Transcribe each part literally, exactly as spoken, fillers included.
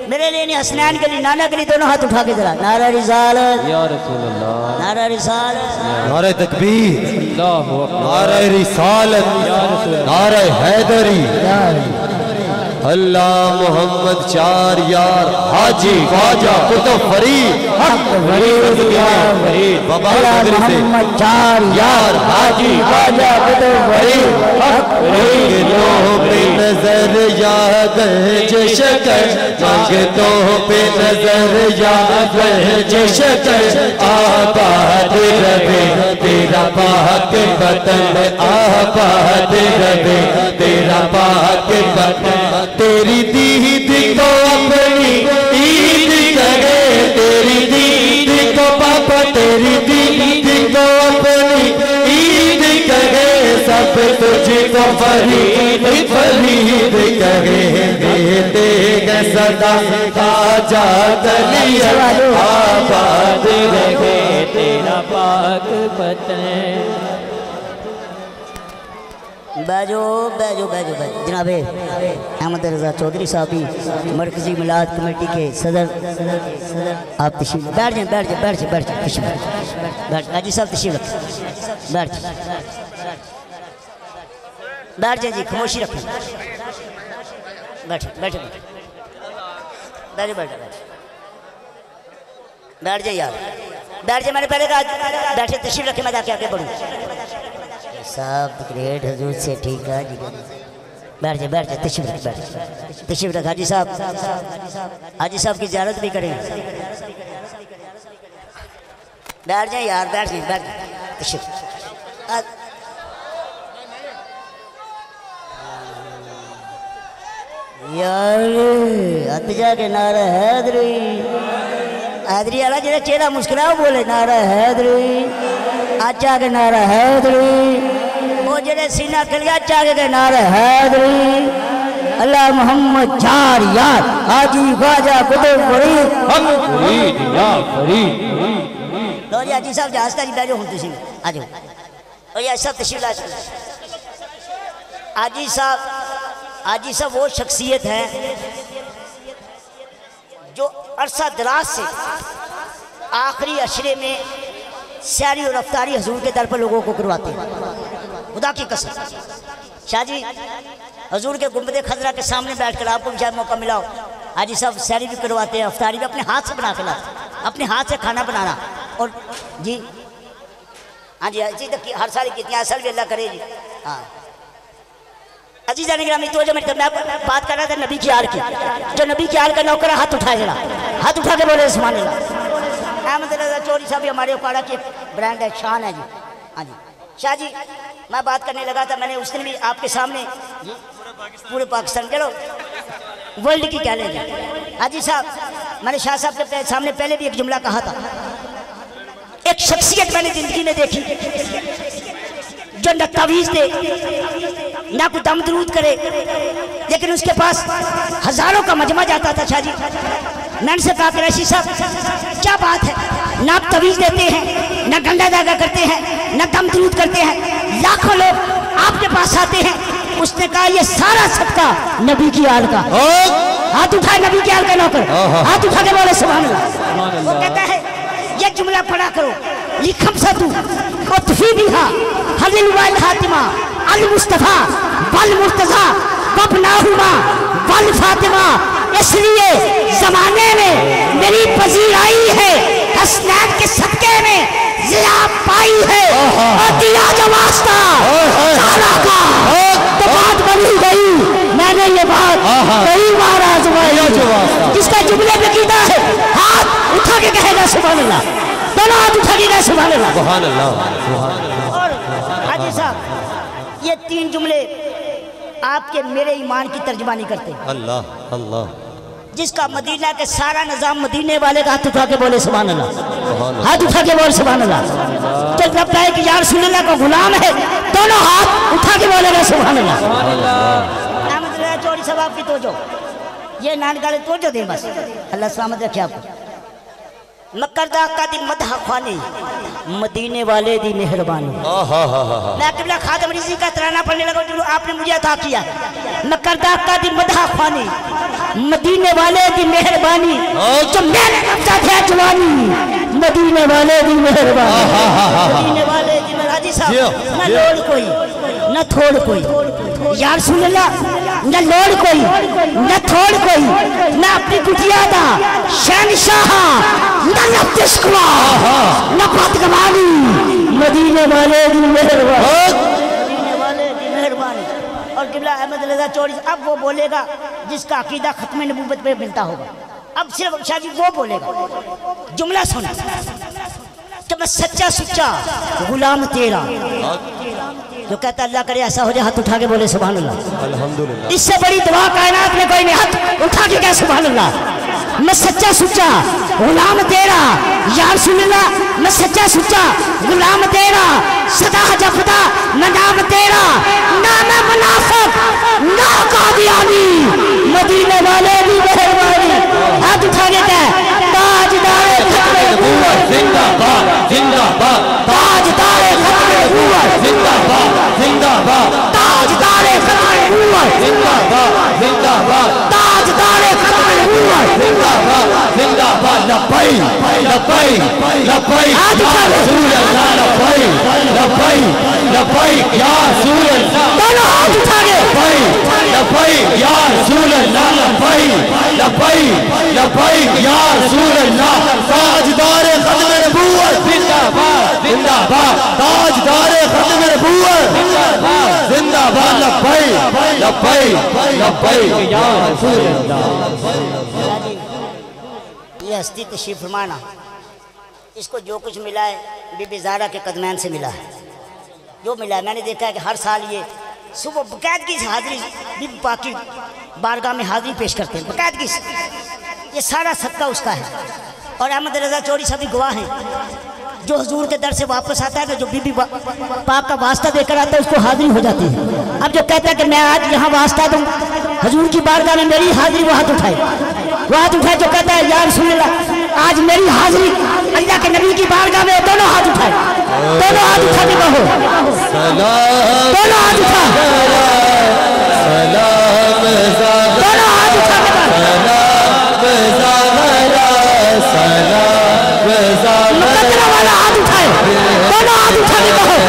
मेरे लिए नहीं, हसनैन के लिए, नाना के लिए, दोनों हाथ उठा के जरा। नारा रिसालत या रसूल अल्लाह, नारा रिसालत, नारा तकबीर, नारा रिसालत, नारा हैदरी, अल्लाह मोहम्मद चार यार हाजी ख्वाजा कुतुब फरीद बाबा मोहम्मद चार यार हाजी ख्वाजा कुतुब फरीद पे नजर याद शकर मांगतों पे नजर याद शकर आबाद रहे तेरा पाक वतन, आबाद रहे तेरा पाक वतन। तेरी दीद को अपनी ईद करे, तेरी दीद को पापा तेरी दीद को अपनी ईद करे, सब तुझको फरीद फरीद करे। देते हैं सदा खाजा गलिया, आबाद रहे तेरा पाक वतन। बैजो बैजो बैजो बैजो जनाबे अहमद रजा चौधरी साहब भी मरकजी मिलाद कमेटी के सदर सदर आप तशरीफ बैठ जाए बैठ जाए बैठ जाए बैठ जाए तशरीफ बैठ हाजी साहब तशरीफ रखें, बैठ बैठ जाए जी, खामोशी रखें, बैठ बैठ बैठ बैठ बैठ जाए यार, बैठ जाए। मैंने पहले कहा बैठे तशरीफ रखे, मैं जाके आगे बढ़ूँ। सब ग्रेट हजूर से ठीक है जी, बैठ जाए बैठ जाए तशरीफ रख, बैठ तशरीफ रख। हाजी साहब हाजी साहब की ज़ियारत भी करें, बैठ जाए यार, बैठ जाए बैठ तशरीफ। यार अतजा के नारा हैदरी, हैदरी वाला जो चेहरा मुस्कुराओ बोले नारा हैदरी, आचा के नारा हैदरी, वो जरे सीना खलिया चागे के नारा हैदरी। अल्लाह मोहम्मद चार यार हाजी ख्वाजा कुतुब फरीद फरीद या फरीद। लो जी हाजी साहब जहाज का जी बैठो हूं तुसी आ जाओ, और ये सब तशरीफ ला। हाजी साहब हाजी साहब वो शख्सियत है जो अरसा दराज से आखिरी अशरे में सैरी और अफ्तारी हजूर के दर पर लोगों को करवाते हैं। खुदा की कसम शाह जी हजूर के गुंबद खजरा के सामने बैठकर आपको भी शायद मौका मिला हो, हाजी साहब सैरी भी करवाते हैं, अफ्तारी भी अपने हाथ से बना के लाते, अपने हाथ से खाना बनाना। और जी हाँ जी जी तक हर साल कितनी असल भी अल्लाह करे जी। हाँ अजीजा निगरानी तो जो मैं बात कर रहा था नबी की आल की, जो नबी की आल का नौकर हाथ उठाए जरा, हाथ उठा के बोले सुभान अल्लाह। अहमद रजा चौधरी साहब हमारे उकाड़ा की ब्रांड है, शान है जी। हाँ जी शाह जी मैं बात करने लगा था, मैंने उस दिन भी आपके सामने पूरे पाकिस्तान चलो वर्ल्ड की कह लेंगे हाजी साहब, मैंने शाह साहब के सामने पहले भी एक जुमला कहा था। एक शख्सियत मैंने जिंदगी में देखी जो न तवीज़ दे ना कोई दम दरूद करे, लेकिन उसके पास हजारों का मजमा जाता था। शाह जी नन से कहा रशीद साहब क्या बात है, ना आप तवीज़ देते हैं, ना गंदा दागा करते हैं, ना दम दरूद करते हैं, लाखों लोग आपके पास आते हैं। उसने कहा ये सारा सदका नबी की आल का। हाथ उठाए नबी की आल का नौकर, हाथ उठा के बोले सुभान अल्लाह। वो कहता है ये जुमला पढ़ा करो, लिखम सदू उतफी बिहा हलिल वाल हातिमा अल मुस्तफा वल मुर्तजा वबनाहुमा वल फातिमा। इसलिए जमाने में मेरी पजीर आई है, हसनैन के सदके में जिया पाई है, और दिया जो वास्ता सारा का तो बात बनी गई। मैंने ये बात कई बार आजमाई, जिसका जुमले में कीदा है हाथ उठा के कहेगा सुभान अल्लाह, दोनों हाथ उठा के कहे सुभान अल्लाह सुभान अल्लाह। और हाजी साहब ये तीन जुमले आपके मेरे ईमान की तर्जमानी करते हैं। अल्लाह अल्लाह। जिसका मदीना के सारा निजाम मदीने वाले का हाथ उठा के बोले सुभान अल्लाह, हाथ उठा के बोले सुभान अल्लाह। तो जब कहे कि यार रसूल अल्लाह का गुलाम है, दोनों हाथ उठा के बोलेगा सुभान अल्लाह। अहमद रजा चौधरी साहब आपकी तोजो, ये नानकाले तोजो दे बस, अल्लाह सलामत रखे आपको। मकरदा का दी मदह खानी मदीने वाले दी मेहरबानी। मैं किबला खादम रिजी का तराना पढ़ने लगा जो आपने मुझे अता किया। मकरदा का दी मदह खानी मदीने वाले की मेहरबानी जो मैंने कब्जा किया जवानी, मदीने वाले की मेहरबानी, मदीने वाले की मेहरबानी साहब। न लोड़ कोई न थोड़ कोई यार सुन ला, न लोड़ कोई न थोड़ कोई, न अपनी कुटिया दा शहनशाह, न लफ्ज़ कुआ न बदगमानी, मदीने वाले की मेहरबानी, मदीने वाले की मेहरबानी। और किबला अहमद रज़ा चौधरी अब वो बोलेगा जिसका अकीदा खत्म नबूवत पे मिलता होगा। अब सिर्फ शाह जी वो बोलेगा, जुमला सुना कि मैं सच्चा सुच्चा गुलाम तेरा, जो कहता अल्लाह करे ऐसा हो जाए हाथ उठा के बोले सुभान अल्लाह, अल्हम्दुलिल्लाह। इससे बड़ी दुआ कायनात में कोई नहीं, हाथ उठा के कहे सुभान अल्लाह। मैं सच्चा सुच्चा गुलाम तेरा या रसूल अल्लाह, मैं सच्चा सुच्चा गुलाम तेरा, सदा जपदा मैं नाम तेरा, ना मैं मुनाफिक ना कादियानी, मदीने वाले की मेहरबानी। हाथ उठा के कहे ताजदार खत्मे नबूवत जिंदाबाद जिंदाबाद, ताजदार खत्मे नबूवत जिंदाबाद जिंदाबाद, ताजदार खत्मे नबूवत जिंदाबाद जिंदाबाद, ताजदार खत्मे नबूवत जिंदाबाद जिंदाबाद। लब्बैक लब्बैक लब्बैक या रसूल अल्लाह, लब्बैक लब्बैक लब्बैक या रसूल अल्लाह, दोनों हाथ उठा के लब्बैक लब्बैक या रसूल अल्लाह, लब्बैक लब्बैक लब्बैक या रसूल अल्लाह। ताजदार खत्म नबूवत जिंदाबाद जिंदाबाद, ताजदार खत्म नबूवत जिंदाबाद जिंदाबाद, लब्बैक लब्बैक लब्बैक या रसूल अल्लाह। ये हस्ती तशरीफ फरमाना, इसको जो कुछ मिला है बीबी ज़ारा के कदमैन से मिला है, जो मिला है। मैंने देखा है कि हर साल ये सुबह बाकायदगी से हाजिरी बीबी पाक की बारगाह में हाजिरी पेश करते हैं बाकायदगी से, ये सारा सदका उसका है। और अहमद रज़ा चौधरी साहब भी गवाह हैं, जो हुजूर के दर से वापस आता है ना, जो बीबी पाक का वास्ता देकर आता है उसको हाजिरी हो जाती है। अब जो कहता है कि मैं आज यहाँ वास्ता दूँ हुजूर की बारगाह में, मेरी हाजिरी वो हाथ उठाए, वो हाथ उठाए जो कहता है या रसूल अल्लाह आज मेरी हाजिरी अल्लाह के नबी की बारगाह में, दोनों हाथ उठाए, दोनों हाथ उठा के कहो दोनों हाथ उठा, दोनों हाथ उठा के मुकद्दरा वाला हाथ उठाए, दोनों हाथ उठा के कहो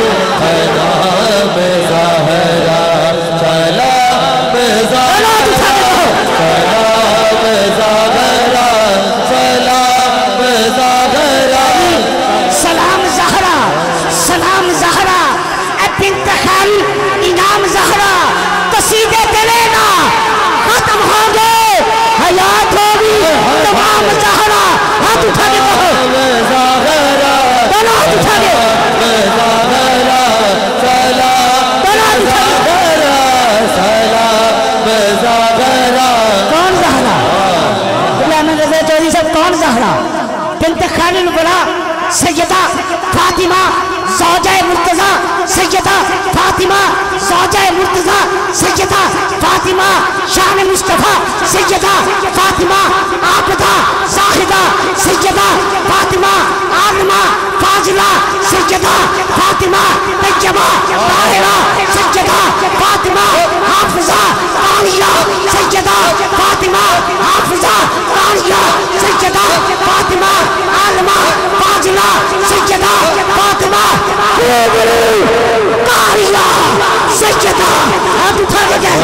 सलाम ज़हरा, सलाम ज़हरा बिन्त खाली इनाम ज़हरा, कसीदे तेरे ना खत्म हो गए, हयात होगी तमाम ज़हरा। हाथ उठा के कहो दोनों हाथ उठा के, कौन ज़हरा? अहमद रज़ा चौधरी साहब कौन ज़हरा? बिन्त खालिल बड़ा सैयदा फातिमा ज़ौजाए मुर्तज़ा, सैयदा फातिमा ज़ौजाए मुर्तज़ा, सैयदा फातिमा शान मुस्तफ़ा, सैयदा फातिमा आबदा ज़ाहिदा, सैयदा फातिमा आलिमा फाजिला, सैयदा फातिमा तैयबा ताहिरा, सैयदा फातिमा हाफ़िज़ा तानिया, सैयदा फातिमा हाफ़िज़ा तानिया, सैयदा फातिमा आलिमा फाजिला, सैयदा फातिमा कारिया, सैयदा। हाथ उठा के कह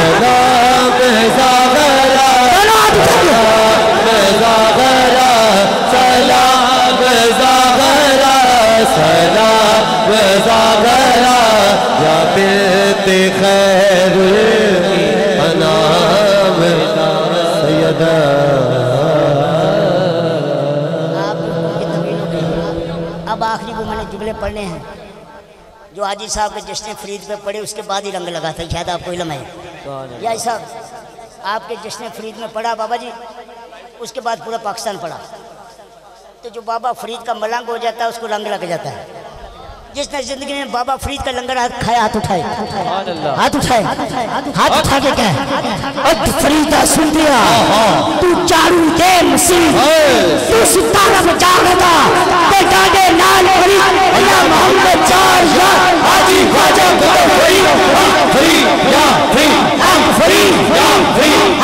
अब आखिरी वो मैंने जुमले पढ़ने हैं जो हाजी साहब के जश्न फरीद पे पढ़े, उसके बाद ही रंग लगा था, शायद आपको इल्म है या साहब आपके जश्न फरीद में पढ़ा बाबा जी, उसके बाद पूरा पाकिस्तान पढ़ा, तो जो बाबा फरीद का मलंग हो जाता है उसको रंग लग जाता है। जिसने जिंदगी में बाबा फरीद का लंगर खाया हाथ उठाए, हाथ उठाए, हाथ उठा के कहे फरीदा सुन दिया तू चारू दे मसीह, तू सितारा बचा लेता ते डाडे लाल फरीद अल्लाह मोहम्मद चार यार हाजी ख्वाजा फरीद फरीद या फरीद फरीद या फरीद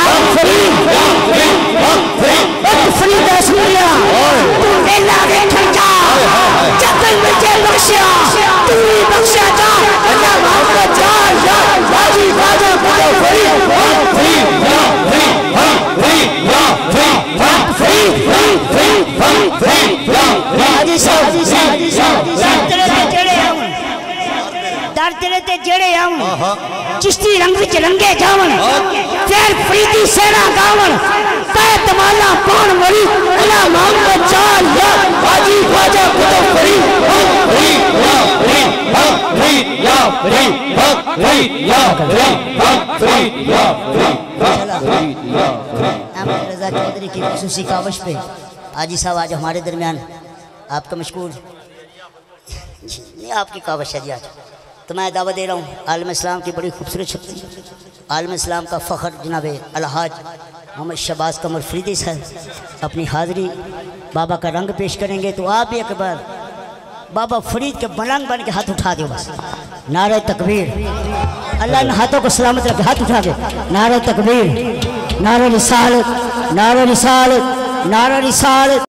फरीदा सूरिया तू वेला देखण जा जतन मुझे बख्शिया तू ही बख्शिया जा अल्लाह मोहम्मद जा या हाजी ख्वाजा खुदा फरीद फरीद या फरीद या फरीद फरीद फरीद फरीद या हाजी साहब हाजी साहब हाजी साहब तेरे ते जेड़े हम दर तेरे ते जेड़े हम चिश्ती रंग विच रंगे जावन फिर फरीदी सेना गावन काय तमाला कौन मरी अल्लाह मोहम्मद चाल या हाजी ख्वाजा खुदा फरीद फरीद या फरीद या फरीद फरीद या फरीद या फरीद या अहमद रजा चौधरी की खुसूसी कावश पे हाजी साहब आज हमारे दरमियान आपका मशकूर नहीं आपकी कावश है जी आज तो मैं दावा दे रहा हूँ आलम इस्लाम की बड़ी खूबसूरत शक्ति आलम इस्लाम का फ़ख्र जनाब अलहाज मोहम्मद शहबाज कमर फरीदी साहब अपनी हाज़िरी बाबा का रंग पेश करेंगे तो आप भी एक बार बाबा फरीद के मलंग बन के हाथ उठा दो बस नारे तकबीर अल्लाह इन हाथों को सलामत रखे हाथ उठा के नारे तकबीर नारे रिसालत नारे रिसालत नारे रिसालत